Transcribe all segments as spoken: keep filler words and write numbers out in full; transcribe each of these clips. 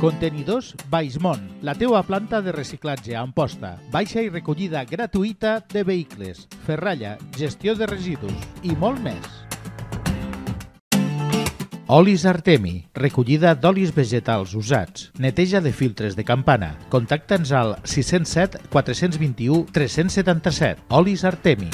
Contenidors Baixmont, la teua planta de reciclatge a Amposta, baixa i recollida gratuïta de vehicles, ferralla, gestió de residus i molt més. Olis Artemi, recollida d'olis vegetals usats, neteja de filtres de campana. Contacta'ns al sis zero set quatre dos u tres set set. Olis Artemi.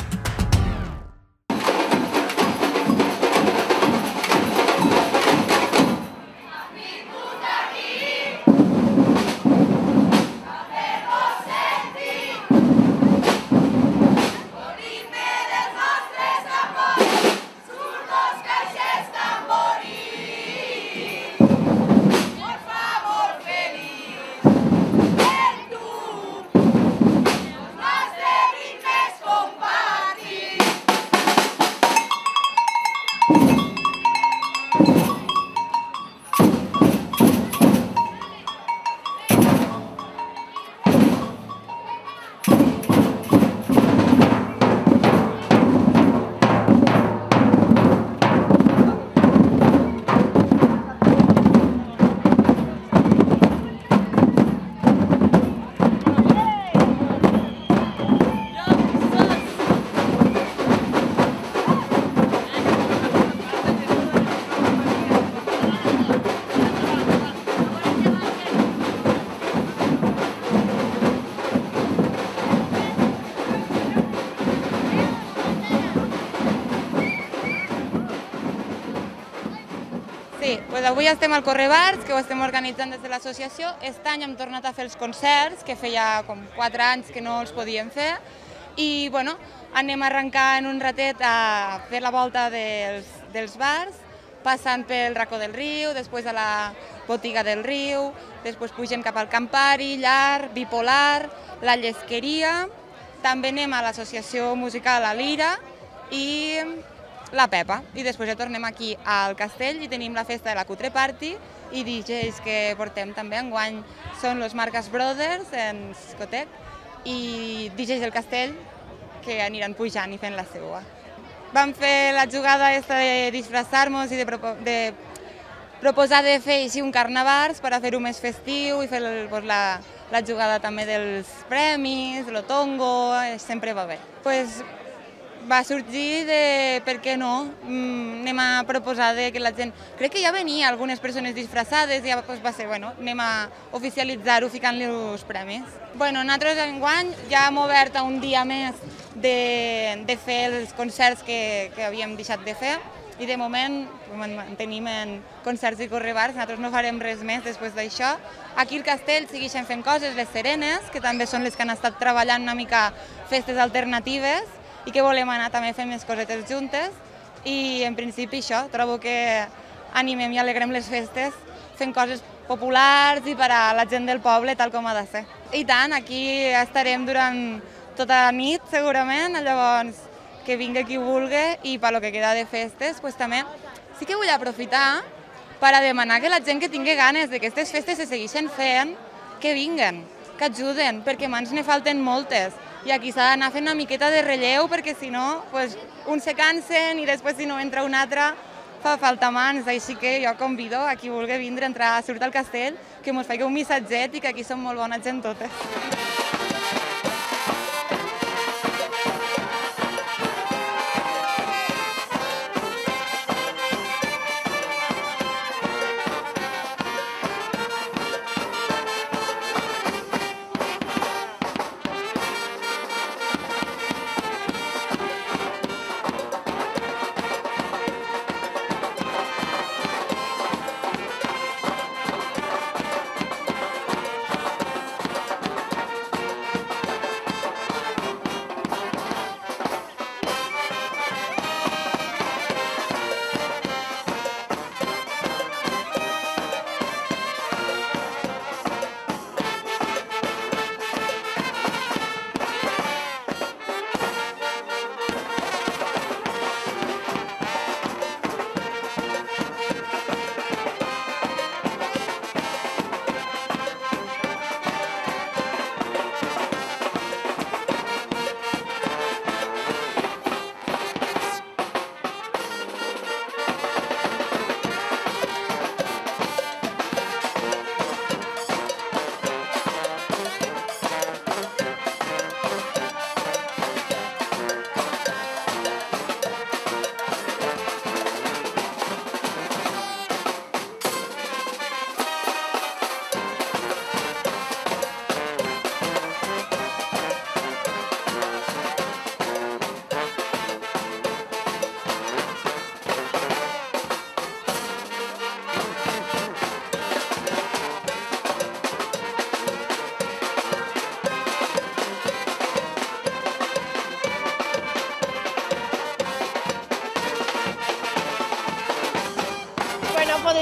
Sí, doncs avui estem al Correbars, que ho estem organitzant des de l'associació. Aquest any hem tornat a fer els concerts, que feia com quatre anys que no els podíem fer. I bueno, anem a arrencar en un ratet a fer la volta dels, dels bars, passant pel racó del riu, després a la botiga del riu, després pugem cap al Campari, Llar, Bipolar, la Llesqueria, també anem a l'associació musical a Lira i la Pepa. I després ja tornem aquí al castell i tenim la festa de la Cutre Party i D Js que portem també enguany són los Marcas Brothers en discotec i D Js del castell que aniran pujant i fent la seva. Vam fer la jugada aquesta de disfressar-nos i de, propo de proposar de fer així un carnavals per a fer-ho més festiu i fer el, pues, la, la jugada també dels premis, el tongo, sempre va bé. Pues, va sorgir de, per què no, mm, anem a proposar de que la gent... Crec que ja venia algunes persones disfressades i ja pues, va ser, bueno, anem a oficialitzar-ho ficant-li els premis. Bueno, nosaltres enguany ja hem obert un dia més de, de fer els concerts que, que havíem deixat de fer i de moment tenim en concerts i correbars, nosaltres no farem res més després d'això. Aquí al castell segueixen fent coses, les Serenes, que també són les que han estat treballant una mica festes alternatives, i que volem anar també fent més cosetes juntes i en principi això, trobo que animem i alegrem les festes fent coses populars i per a la gent del poble tal com ha de ser. I tant, aquí estarem durant tota la nit segurament, llavors que vingui qui vulgui i per lo que queda de festes pues, també sí que vull aprofitar per a demanar que la gent que tingui ganes de que aquestes festes se segueixin fent, que vinguen, que ajuden, perquè mans ne falten moltes. I aquí s'ha d'anar fent una miqueta de relleu perquè si no, pues, uns se cansen i després si no entra un altre fa falta mans, així que jo convido a qui vulgui vindre a entrar a Surt al Castell que mos faci un missatget i que aquí som molt bona gent totes.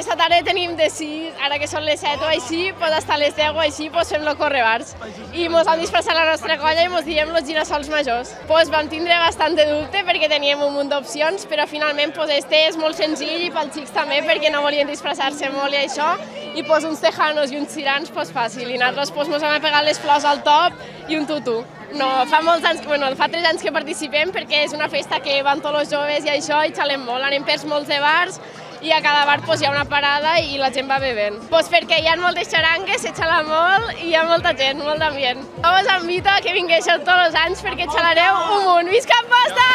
aquesta tarda tenim de sis, ara que són les set o així, pues hasta les deu o així pues fem los correbars. I mos han disfressat la nostra colla i mos diem los girassols majors. Pues vam tindre bastant de dubte perquè teníem un munt d'opcions, però finalment pues este és molt senzill i pels xics també perquè no volien disfressar-se molt i això. I pues uns tejanos i uns cirans pues fàcil. I nosaltres pues mos hem pegat les flors al top i un tutú. No, fa molts anys, bueno, fa tres anys que participem perquè és una festa que van tots els joves i això i xalem molt. Anem per molts de bars i a cada bar pues, hi ha una parada i la gent va bevent. Pues perquè hi ha moltes xarangues, se xala molt i hi ha molta gent, molt d'ambient. Jo us invito a que vinguéssiu tots els anys perquè xalareu un munt. Visca Amposta!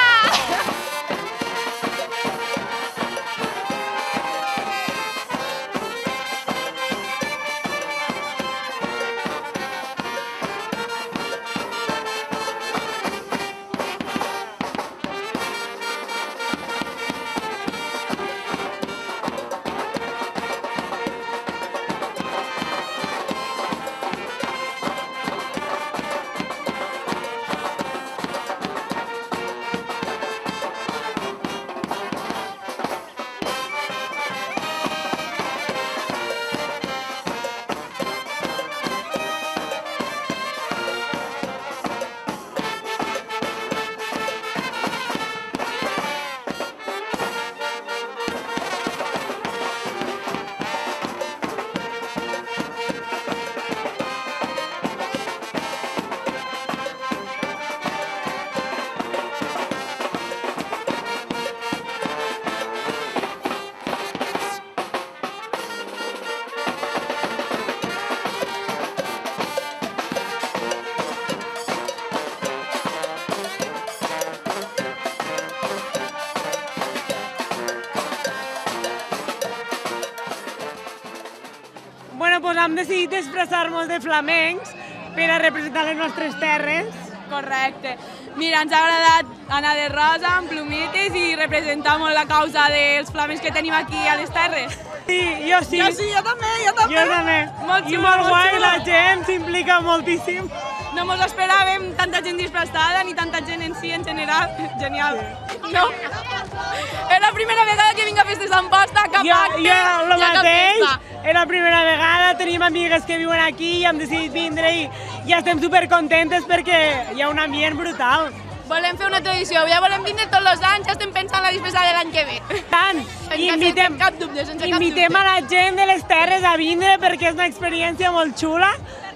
Doncs hem decidit expressar-nos de flamencs per a representar les nostres terres. Correcte. Mira, ens ha agradat anar de rosa, amb plumites i representar molt la causa dels flamencs que tenim aquí a les terres. Sí, jo sí. Jo sí, jo també, jo també. Jo també. Molt I xulo, molt molt guai, xulo. la gent s'implica moltíssim. No mos esperàvem tanta gent disfressada ni tanta gent en si en general. Genial. No? És la primera vegada que vinc a festes d'Amposta, cap Jo, acte, jo el i a cap mateix, festa. és la primera vegada, tenim amigues que viuen aquí i hem decidit vindre i, i estem supercontentes perquè hi ha un ambient brutal. Volem fer una tradició, ja volem vindre tots els anys, ja estem pensant en la disfressada de l'any que ve. Tant, Sense invitem, cap dubte, sense cap invitem dubte. a la gent de les terres a vindre perquè és una experiència molt xula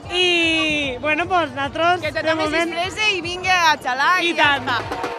i, bueno, doncs nosaltres, Que de tothom moment, s'expresse i vingui a xalar i, I ja tant. està.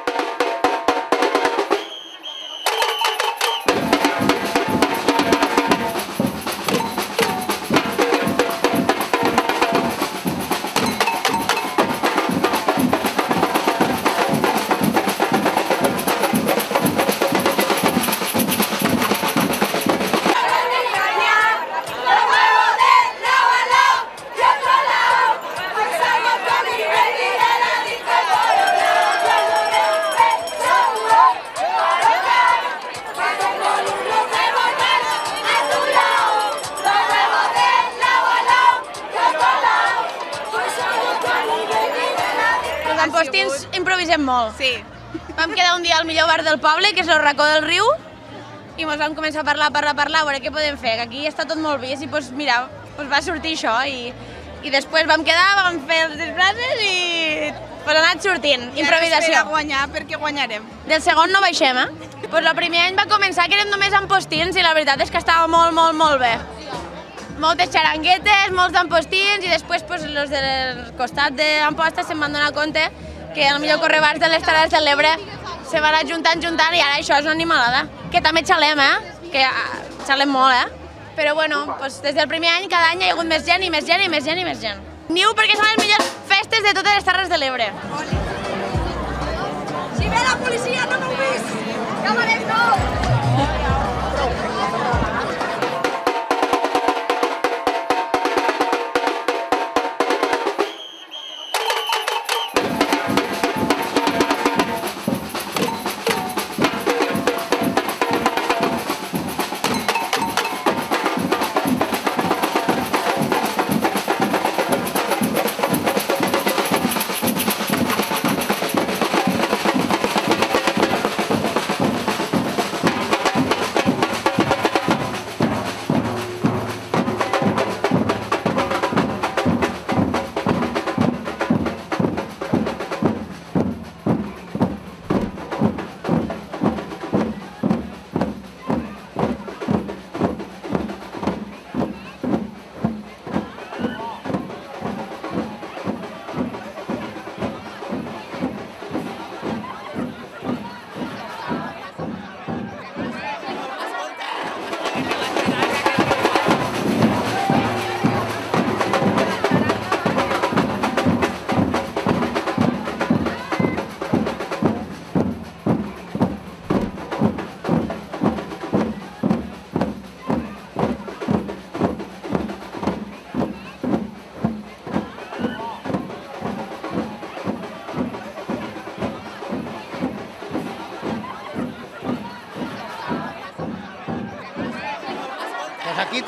Els ampostins improvisem molt. Sí. Vam quedar un dia al millor bar del poble, que és el racó del riu, i ens vam començar a parlar, parlar, parlar, a veure què podem fer, que aquí està tot molt vist, i doncs, mira, doncs va sortir això, i, i després vam quedar, vam fer les disfresses i doncs ha anat sortint, improvisació. I ara guanyar, perquè guanyarem. Del segon no baixem, eh? Doncs el primer any va començar que érem només ampostins i la veritat és que estava molt, molt, molt bé. Moltes xaranguetes, molts ampostins i després pues, els del costat d'Amposta se'n van donar compte que el millor correbars de les Terres de l'Ebre se van anar juntant, juntant i ara això és una animalada. Que també xalem, eh? Que ah, xalem molt, eh? Però bueno, pues, des del primer any cada any hi ha hagut més gent i més gent i més gent i més gent. Niu perquè són les millors festes de totes les Terres de l'Ebre. Si ve la policia no m'ho vist! Camaret nou!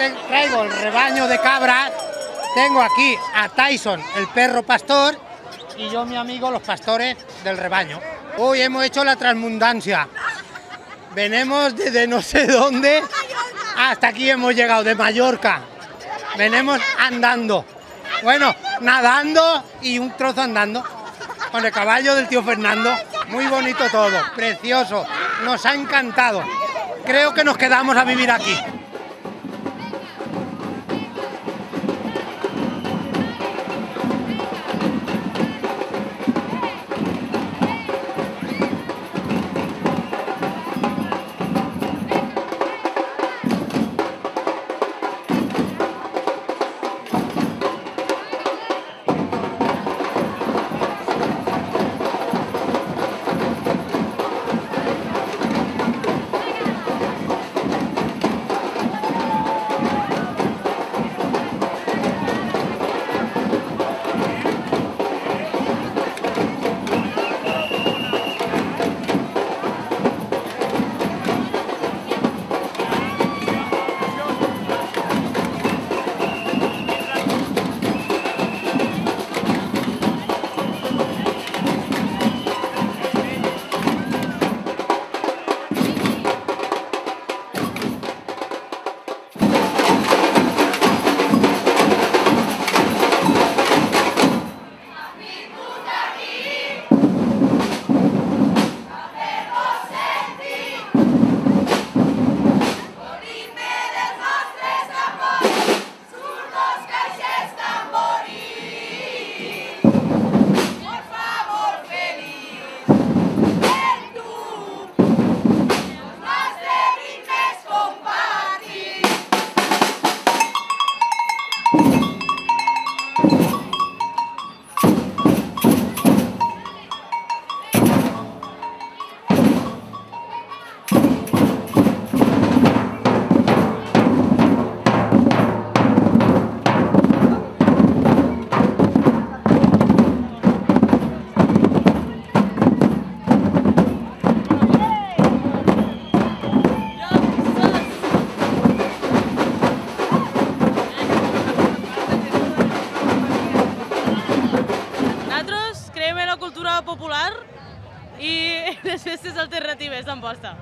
traigo el rebaño de cabras, tengo aquí a Tyson, el perro pastor, y yo, mi amigo, los pastores del rebaño. Hoy hemos hecho la transmundancia. Venimos desde no sé dónde hasta aquí hemos llegado, de Mallorca. Venimos andando. Bueno, nadando y un trozo andando. Con el caballo del tío Fernando. Muy bonito todo, precioso. Nos ha encantado. Creo que nos quedamos a vivir aquí. popular i les festes alternatives d'Amposta.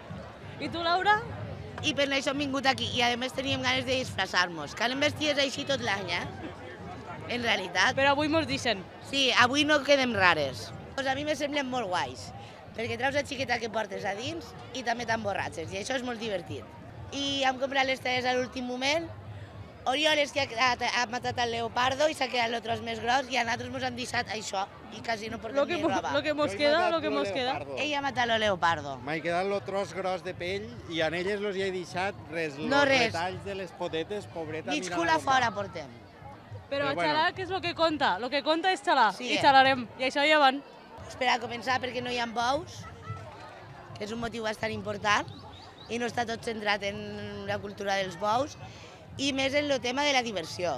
I tu, Laura? I per això hem vingut aquí, i a més teníem ganes de disfressar-nos. Que anem vestides així tot l'any, eh? En realitat. Però avui mos deixen. Sí, avui no quedem rares. Pues a mi me semblen molt guais, perquè treus la xiqueta que portes a dins i també t'emborratxes, i això és molt divertit. I hem comprat les teles a l'últim moment. Oriol és que ha, ha matat el leopardo i s'ha quedat el tros més gros, i a nosaltres ens han deixat això, i quasi no portem ni roba. Lo que mos queda, lo que mos queda. Ell ha matat el leopardo. M'ha quedat el tros gros de pell i en elles los hi he deixat res, no los res. retalls de les potetes, pobreta. Mig cul a fora portem. Però bueno, xalar, què és el que conta? El que conta és xalar, sí, i xalarem, i això ja van. Per a començar, perquè no hi ha bous, que és un motiu bastant important, i no està tot centrat en la cultura dels bous, i més en el tema de la diversió.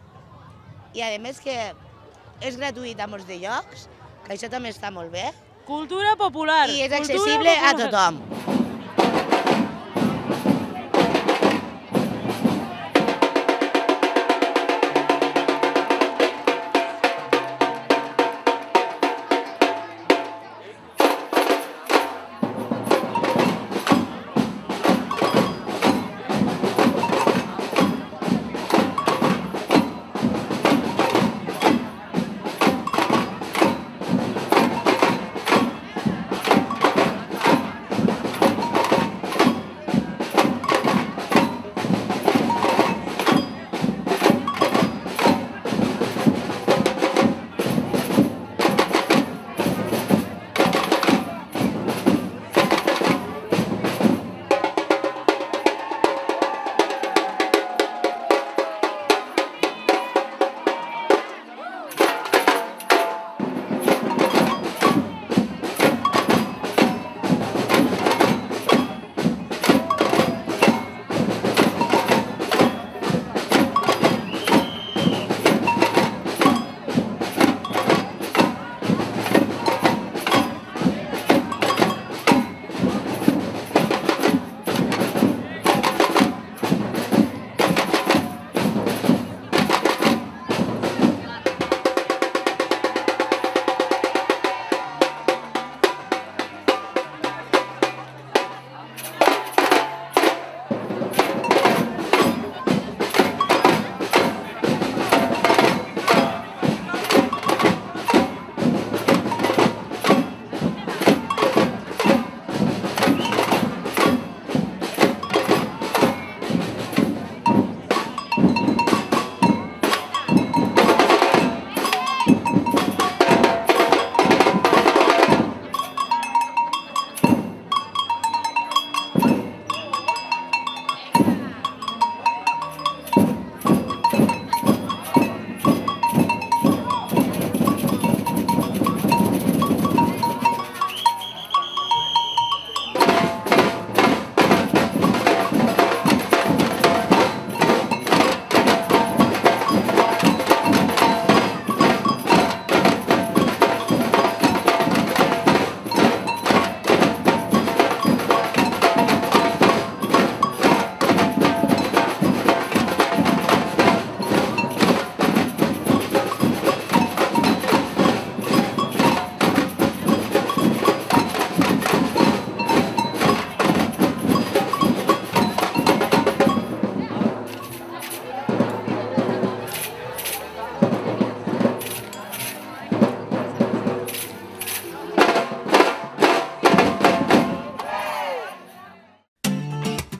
I a més que és gratuït a molts de llocs, que això també està molt bé. Cultura popular. I és accessible a tothom.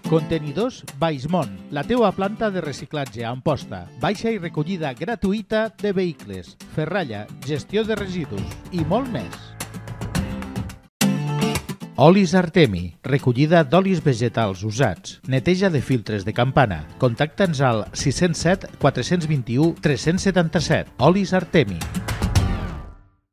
Contenidors Baixmont, la teua planta de reciclatge a Amposta. Baixa i recollida gratuïta de vehicles, ferralla, gestió de residus i molt més. Olis Artemi, recollida d'olis vegetals usats, neteja de filtres de campana. Contacta'ns al sis zero set quatre dos u tres set set. Olis Artemi.